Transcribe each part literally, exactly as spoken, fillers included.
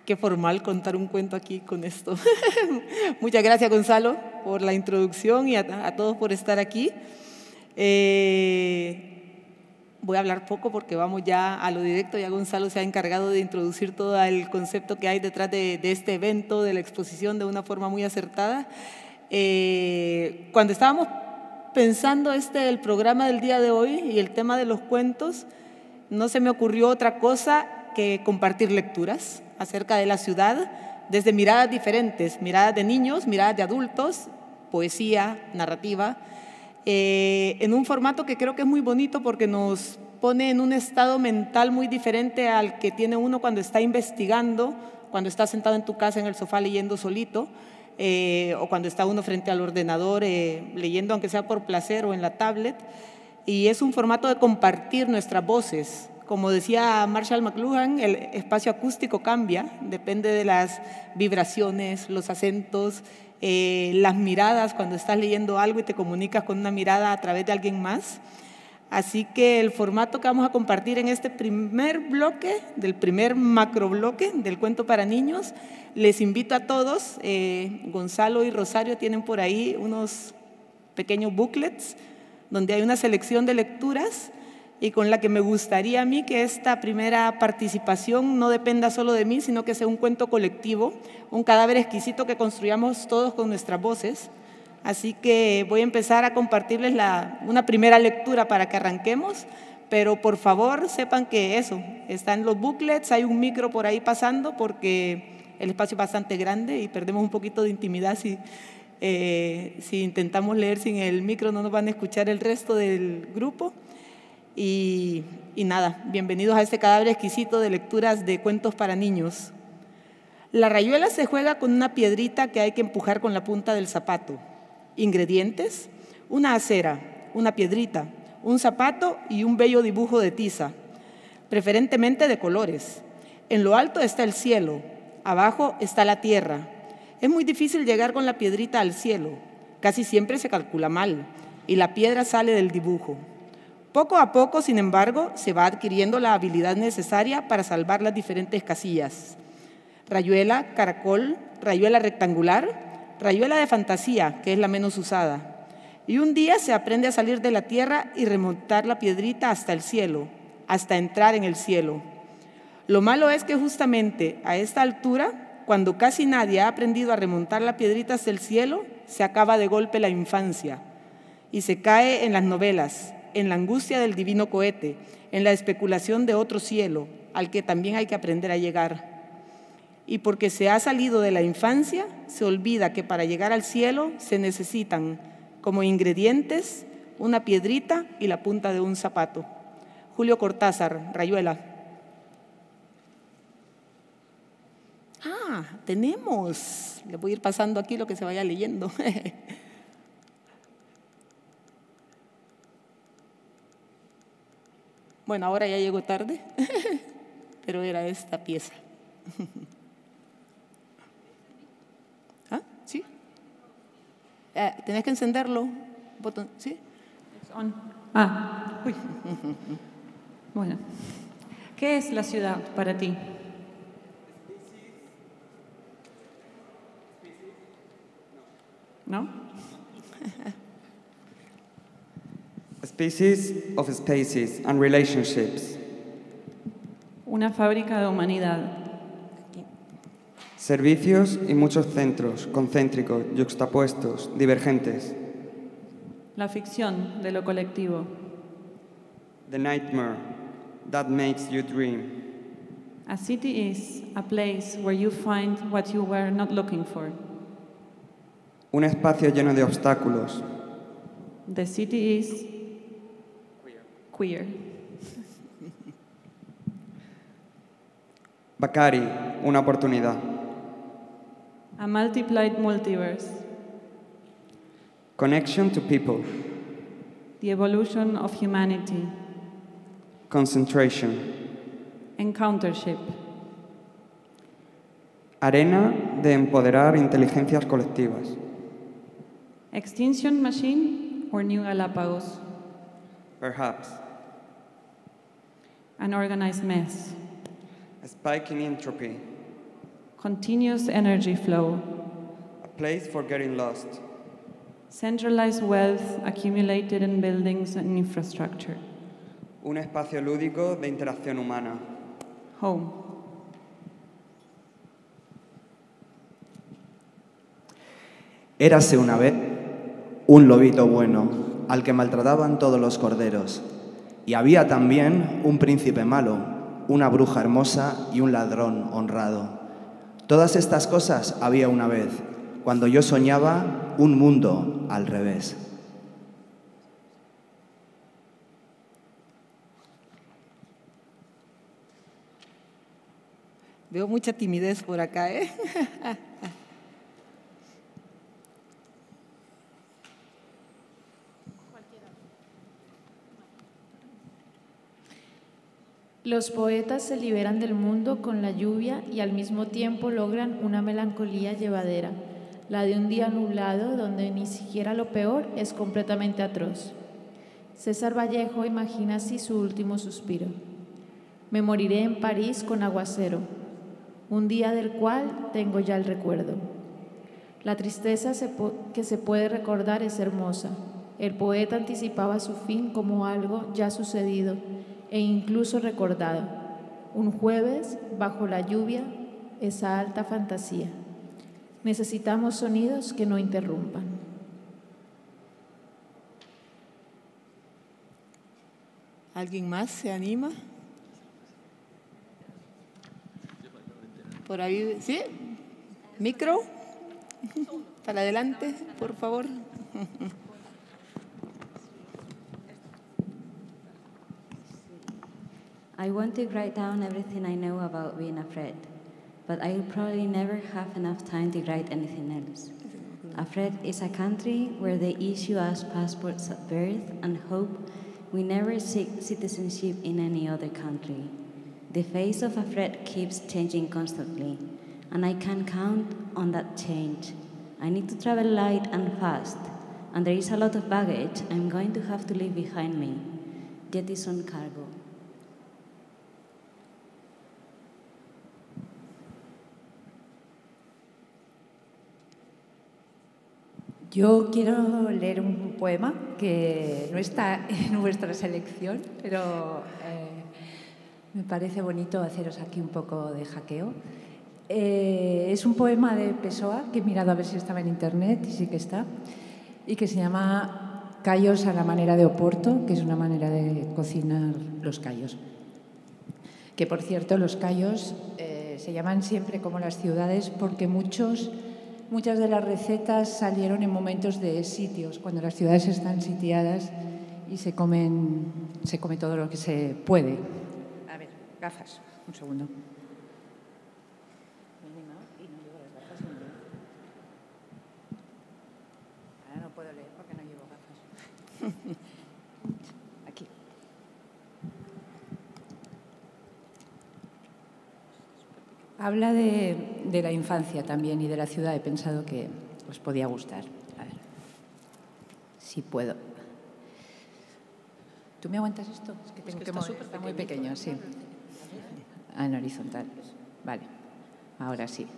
qué formal contar un cuento aquí con esto. Muchas gracias, Gonzalo, por la introducción y a, a todos por estar aquí. Eh, voy a hablar poco porque vamos ya a lo directo. Ya Gonzalo se ha encargado de introducir todo el concepto que hay detrás de, de este evento, de la exposición, de una forma muy acertada. Eh, cuando estábamos pensando este, el programa del día de hoy y el tema de los cuentos, no se me ocurrió otra cosa que compartir lecturas acerca de la ciudad desde miradas diferentes, miradas de niños, miradas de adultos, poesía, narrativa, eh, en un formato que creo que es muy bonito porque nos pone en un estado mental muy diferente al que tiene uno cuando está investigando, cuando está sentado en tu casa en el sofá leyendo solito, eh, o cuando está uno frente al ordenador eh, leyendo, aunque sea por placer o en la tablet. Y es un formato de compartir nuestras voces. Como decía Marshall McLuhan, el espacio acústico cambia, depende de las vibraciones, los acentos, eh, las miradas cuando estás leyendo algo y te comunicas con una mirada a través de alguien más. Así que el formato que vamos a compartir en este primer bloque, del primer macrobloque del cuento para niños, les invito a todos, eh, Gonzalo y Rosario tienen por ahí unos pequeños booklets donde hay una selección de lecturas y con la que me gustaría a mí que esta primera participación no dependa solo de mí, sino que sea un cuento colectivo, un cadáver exquisito que construyamos todos con nuestras voces. Así que voy a empezar a compartirles la, una primera lectura para que arranquemos, pero por favor sepan que eso, están los booklets, hay un micro por ahí pasando porque el espacio es bastante grande y perdemos un poquito de intimidad si, eh, si intentamos leer sin el micro, no nos van a escuchar el resto del grupo. Y, y nada, bienvenidos a este cadáver exquisito de lecturas de cuentos para niños. La rayuela se juega con una piedrita que hay que empujar con la punta del zapato. Ingredientes: una acera, una piedrita, un zapato y un bello dibujo de tiza, preferentemente de colores. En lo alto está el cielo, abajo está la tierra. Es muy difícil llegar con la piedrita al cielo, casi siempre se calcula mal y la piedra sale del dibujo. Poco a poco, sin embargo, se va adquiriendo la habilidad necesaria para salvar las diferentes casillas. Rayuela, caracol, rayuela rectangular, rayuela de fantasía, que es la menos usada. Y un día se aprende a salir de la tierra y remontar la piedrita hasta el cielo, hasta entrar en el cielo. Lo malo es que justamente a esta altura, cuando casi nadie ha aprendido a remontar la piedrita hasta el cielo, se acaba de golpe la infancia y se cae en las novelas, en la angustia del divino cohete, en la especulación de otro cielo, al que también hay que aprender a llegar. Y porque se ha salido de la infancia, se olvida que para llegar al cielo se necesitan, como ingredientes, una piedrita y la punta de un zapato. Julio Cortázar, Rayuela. Ah, tenemos. Le voy a ir pasando aquí lo que se vaya leyendo. Bueno, ahora ya llegó tarde, pero era esta pieza. ¿Ah? ¿Sí? Eh, ¿Tenés que encenderlo? Botón, ¿sí? It's on. Ah, uy. Bueno, ¿qué es la ciudad para ti? ¿No? A species of spaces and relationships. Una fábrica de humanidad. Servicios y muchos centros, concéntricos, yuxtapuestos, divergentes. La ficción de lo colectivo. The nightmare that makes you dream. A city is a place where you find what you were not looking for. Un espacio lleno de obstáculos. The city is queer. Bakari, una oportunidad. A multiplied multiverse. Connection to people. The evolution of humanity. Concentration. Encountership. Arena de empoderar inteligencias colectivas. Extinction machine or New Galapagos. Perhaps. An organized mess. A spike in entropy. continuous energy flow, a place for getting lost, centralized wealth accumulated in buildings and infrastructure, un espacio lúdico de interacción humana, home. Érase una vez un lobito bueno, al que maltrataban todos los corderos. Y había también un príncipe malo, una bruja hermosa y un ladrón honrado. Todas estas cosas había una vez, cuando yo soñaba un mundo al revés. Veo mucha timidez por acá, ¿eh? Los poetas se liberan del mundo con la lluvia y al mismo tiempo logran una melancolía llevadera, la de un día nublado donde ni siquiera lo peor es completamente atroz. César Vallejo imagina así su último suspiro. Me moriré en París con aguacero, un día del cual tengo ya el recuerdo. La tristeza se que se puede recordar es hermosa. El poeta anticipaba su fin como algo ya sucedido e incluso recordado. Un jueves, bajo la lluvia, esa alta fantasía. Necesitamos sonidos que no interrumpan. ¿Alguien más se anima? Por ahí, ¿sí? ¿Micro? Para adelante, por favor. I want to write down everything I know about being afraid, but I'll probably never have enough time to write anything else. Afraid is a country where they issue us passports at birth and hope we never seek citizenship in any other country. The face of Afraid keeps changing constantly, and I can count on that change. I need to travel light and fast, and there is a lot of baggage I'm going to have to leave behind me. Jettison cargo. Yo quiero leer un poema que no está en vuestra selección, pero eh, me parece bonito haceros aquí un poco de jaqueo. Eh, es un poema de Pessoa, que he mirado a ver si estaba en internet y sí que está, y que se llama Callos a la manera de Oporto, que es una manera de cocinar los callos. Que, por cierto, los callos eh, se llaman siempre como las ciudades porque muchos... Muchas de las recetas salieron en momentos de sitios, cuando las ciudades están sitiadas y se comen, se come todo lo que se puede. A ver, gafas, un segundo. Ahora no puedo leer porque no llevo gafas. Aquí. Habla de, de la infancia también y de la ciudad. He pensado que os podía gustar. A ver, si puedo. ¿Tú me aguantas esto? Es que tengo es que, que está, está muy pequeño, sí. Ah, en horizontal. Vale, ahora sí.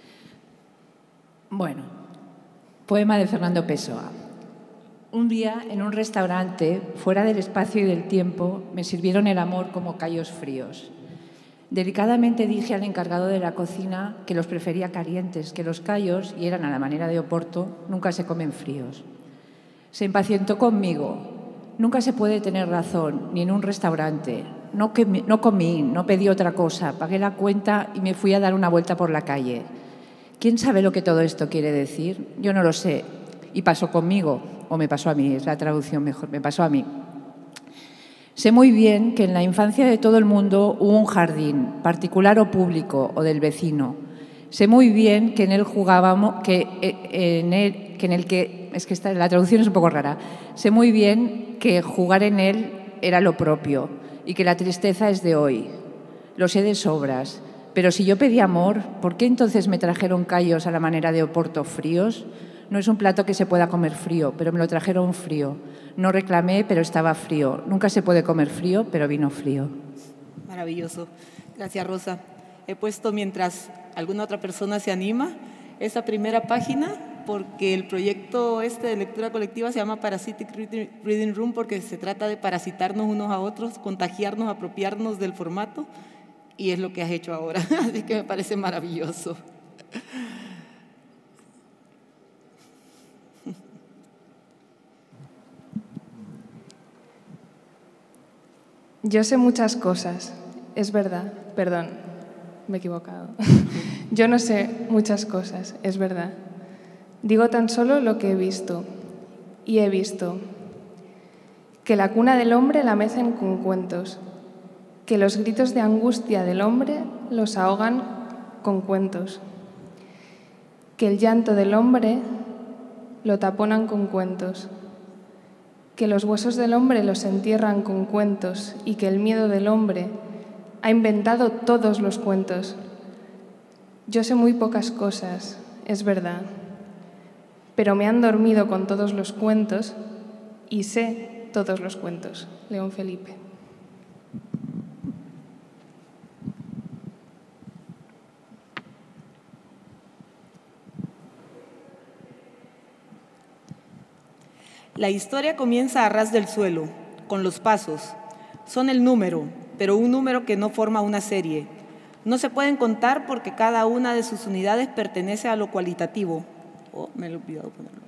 Bueno, poema de Fernando Pessoa. Un día, en un restaurante, fuera del espacio y del tiempo, me sirvieron el amor como callos fríos. Delicadamente dije al encargado de la cocina que los prefería calientes, que los callos, y eran a la manera de Oporto, nunca se comen fríos. Se impacientó conmigo. Nunca se puede tener razón, ni en un restaurante. No, que, no comí, no pedí otra cosa, pagué la cuenta y me fui a dar una vuelta por la calle. ¿Quién sabe lo que todo esto quiere decir? Yo no lo sé. Y pasó conmigo, o me pasó a mí, es la traducción mejor, me pasó a mí. Sé muy bien que en la infancia de todo el mundo hubo un jardín, particular o público, o del vecino. Sé muy bien que en él jugábamos, que en él, que en el que, es que esta, la traducción es un poco rara. Sé muy bien que jugar en él era lo propio y que la tristeza es de hoy. Lo sé de sobras. Pero si yo pedí amor, ¿por qué entonces me trajeron callos a la manera de Oporto fríos? No es un plato que se pueda comer frío, pero me lo trajeron frío. No reclamé, pero estaba frío. Nunca se puede comer frío, pero vino frío. Maravilloso. Gracias, Rosa. He puesto, mientras alguna otra persona se anima, esa primera página, porque el proyecto este de lectura colectiva se llama Parasitic Reading Room, porque se trata de parasitarnos unos a otros, contagiarnos, apropiarnos del formato, y es lo que has hecho ahora, así que me parece maravilloso. Yo sé muchas cosas, es verdad, perdón, me he equivocado. Yo no sé muchas cosas, es verdad. Digo tan solo lo que he visto, y he visto que la cuna del hombre la mecen con cuentos, que los gritos de angustia del hombre los ahogan con cuentos, que el llanto del hombre lo taponan con cuentos, que los huesos del hombre los entierran con cuentos y que el miedo del hombre ha inventado todos los cuentos. Yo sé muy pocas cosas, es verdad, pero me han dormido con todos los cuentos y sé todos los cuentos. León Felipe. La historia comienza a ras del suelo, con los pasos. Son el número, pero un número que no forma una serie. No se pueden contar porque cada una de sus unidades pertenece a lo cualitativo. Oh, me he olvidado ponerlo.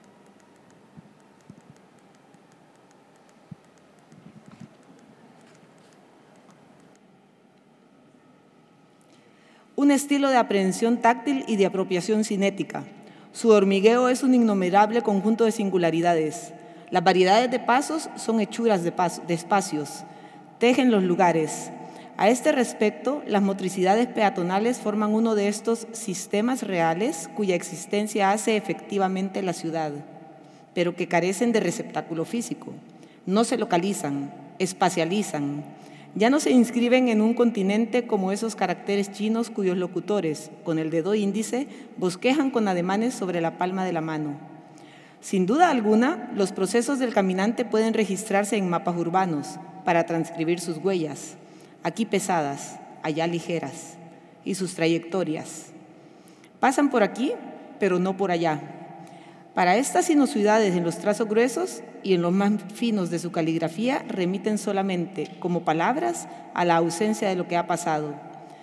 Un estilo de aprehensión táctil y de apropiación cinética. Su hormigueo es un innumerable conjunto de singularidades. Las variedades de pasos son hechuras de, paso, de espacios. Tejen los lugares. A este respecto, las motricidades peatonales forman uno de estos sistemas reales cuya existencia hace efectivamente la ciudad, pero que carecen de receptáculo físico. No se localizan, espacializan. Ya no se inscriben en un continente como esos caracteres chinos cuyos locutores, con el dedo índice, bosquejan con ademanes sobre la palma de la mano. Sin duda alguna, los procesos del caminante pueden registrarse en mapas urbanos para transcribir sus huellas, aquí pesadas, allá ligeras, y sus trayectorias. Pasan por aquí, pero no por allá. Para estas sinuosidades en los trazos gruesos y en los más finos de su caligrafía remiten solamente, como palabras, a la ausencia de lo que ha pasado.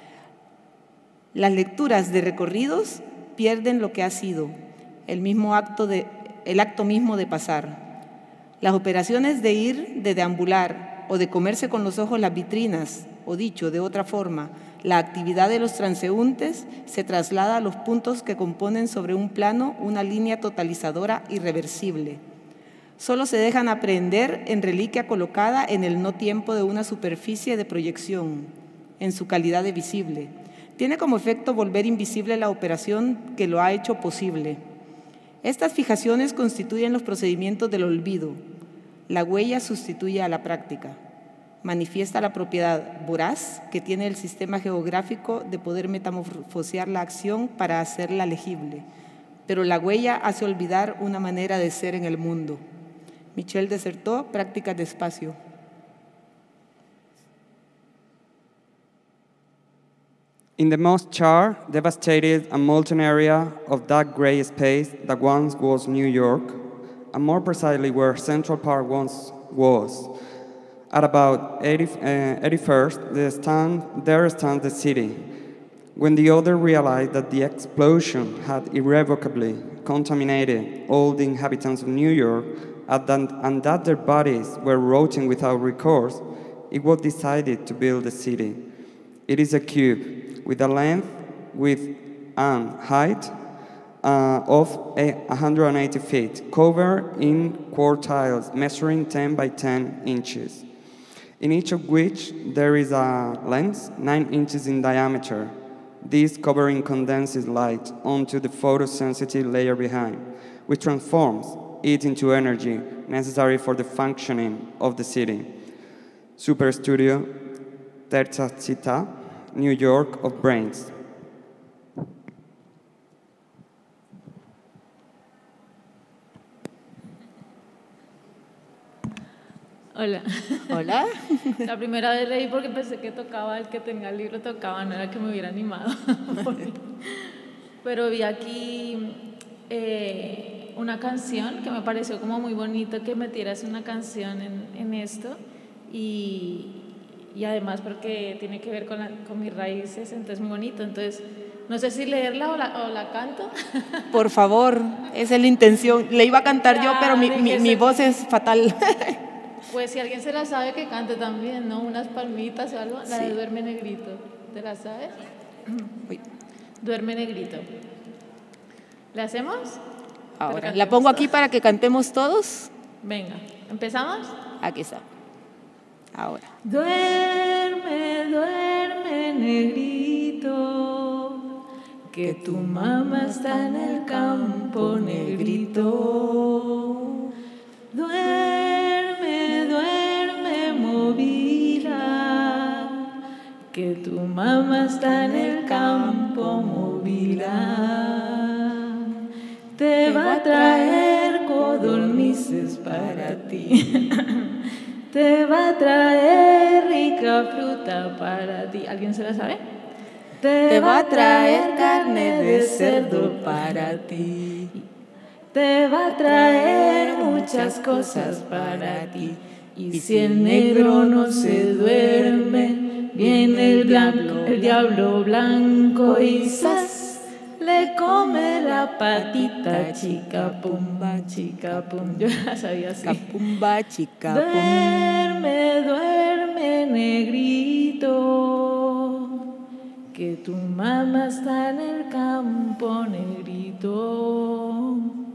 Las lecturas de recorridos pierden lo que ha sido, el mismo acto de, el acto mismo de pasar. Las operaciones de ir, de deambular o de comerse con los ojos las vitrinas, o dicho de otra forma, la actividad de los transeúntes se traslada a los puntos que componen sobre un plano una línea totalizadora irreversible. Solo se dejan aprehender en reliquia colocada en el no tiempo de una superficie de proyección, en su calidad de visible. Tiene como efecto volver invisible la operación que lo ha hecho posible. Estas fijaciones constituyen los procedimientos del olvido. La huella sustituye a la práctica. Manifiesta la propiedad voraz que tiene el sistema geográfico de poder metamorfosear la acción para hacerla legible, pero la huella hace olvidar una manera de ser en el mundo. Michel de Certeau, Prácticas de espacio. In the most charred, devastated, and molten area of that gray space that once was New York, and more precisely where Central Park once was, at about eighty-first, the stand, there stands the city. When the other realized that the explosion had irrevocably contaminated all the inhabitants of New York and that their bodies were rotting without recourse, it was decided to build the city. It is a cube with a length, width, and height uh, of one hundred eighty feet, covered in quartiles measuring ten by ten inches. In each of which there is a lens nine inches in diameter. This covering condenses light onto the photosensitive layer behind, which transforms it into energy necessary for the functioning of the city. Superstudio, Terza Città, New York of Brains. Hola. Hola. La primera vez leí porque pensé que tocaba, el que tenga el libro tocaba, no era que me hubiera animado. Pero vi aquí eh, una canción que me pareció como muy bonito que metieras una canción en, en esto y, y además porque tiene que ver con, la, con mis raíces, entonces muy bonito. Entonces, no sé si leerla o la, o la canto. Por favor, esa es la intención. Le iba a cantar yo, pero mi, mi, mi voz es fatal. Pues si alguien se la sabe, que cante también, ¿no? Unas palmitas o algo. La Sí. de Duerme Negrito. ¿Te la sabes? Uy. Duerme Negrito. ¿La hacemos? Ahora, la pongo aquí para que cantemos todos. Venga, ¿empezamos? Aquí está. Ahora. Duerme, duerme, negrito, que tu mamá está en el campo, negrito. Duerme, duerme, movila, que tu mamá está en el campo, movila. Te va a traer codornices para ti. Te va a traer rica fruta para ti. ¿Alguien se la sabe? Te va a traer carne de cerdo para ti. Te va a traer muchas cosas para ti. Y si el negro no se duerme, viene el, blanco, el diablo blanco y ¡zas! Le come la patita, chica pumba, chica pum. Yo la sabía así. Capumba, chica pum. Duerme, duerme, negrito, que tu mamá está en el campo, negrito.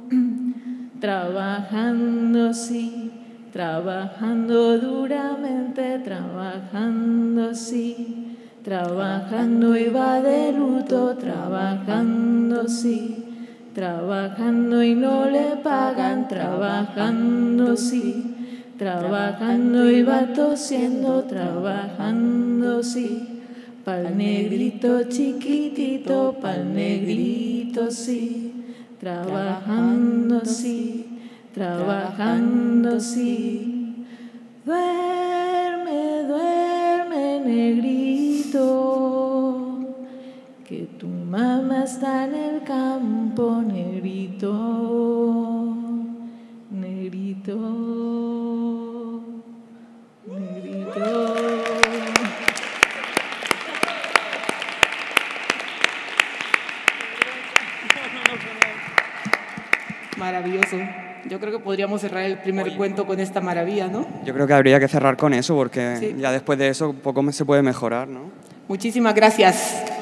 Trabajando, sí, trabajando duramente, trabajando, sí. Trabajando y va de luto, trabajando sí, trabajando y no le pagan, trabajando sí, trabajando y va tosiendo, trabajando sí, pa'l negrito chiquitito, pa'l negrito sí, trabajando sí, trabajando sí. Duerme, duerme, negrito, que tu mamá está en el campo, negrito, negrito, negrito. Maravilloso. Yo creo que podríamos cerrar el primer Oye. cuento con esta maravilla, ¿no? Yo creo que habría que cerrar con eso porque sí. ya después de eso poco se puede mejorar, ¿no? Muchísimas gracias.